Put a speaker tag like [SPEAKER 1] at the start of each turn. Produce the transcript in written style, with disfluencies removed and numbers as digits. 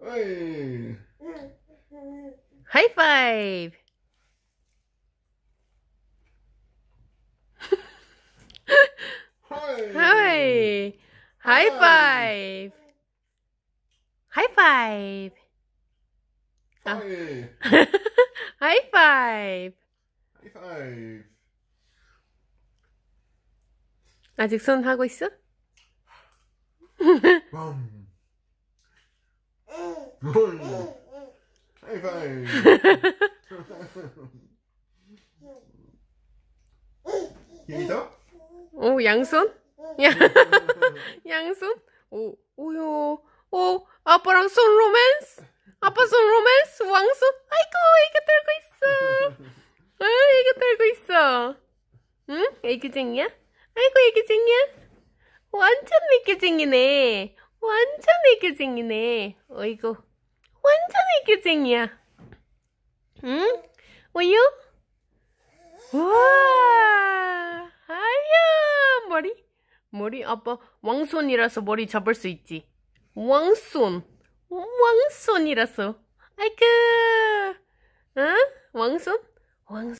[SPEAKER 1] 어이.
[SPEAKER 2] 하이파이브. 하이. 하이파이브. 하이파이브.
[SPEAKER 1] 하이.
[SPEAKER 2] 하이파이브.
[SPEAKER 1] 하이파이브.
[SPEAKER 2] 아직 손 하고 있어?
[SPEAKER 1] 빰. 하이파이브. 힘이 더?
[SPEAKER 2] 오, 양손? 양손? 오, 오요. 오, 아빠랑 손 로맨스? 아빠 손 로맨스? 왕손? 아이고, 애교 들고 있어. 애교 들고 있어. 응? 애교쟁이야? 아이고, 애교쟁이야? 완전 애교쟁이네. 완전 애교쟁이네. 어이구. 완전 애교쟁이야. 응? 우유? 우와. 아야, 머리 아빠 왕손이라서 머리 잡을 수 있지. 왕손이라서. 아이고. 응? 왕손?